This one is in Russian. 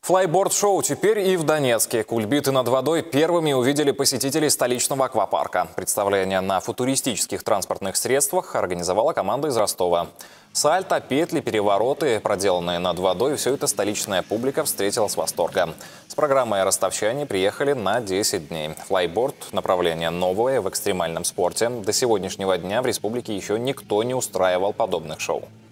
Флайборд-шоу теперь и в Донецке. Кульбиты над водой первыми увидели посетителей столичного аквапарка. Представление на футуристических транспортных средствах организовала команда из Ростова. Сальто, петли, перевороты, проделанные над водой – все это столичная публика встретила с восторгом. С программой ростовчане приехали на 10 дней. Флайборд – направление новое в экстремальном спорте. До сегодняшнего дня в республике еще никто не устраивал подобных шоу.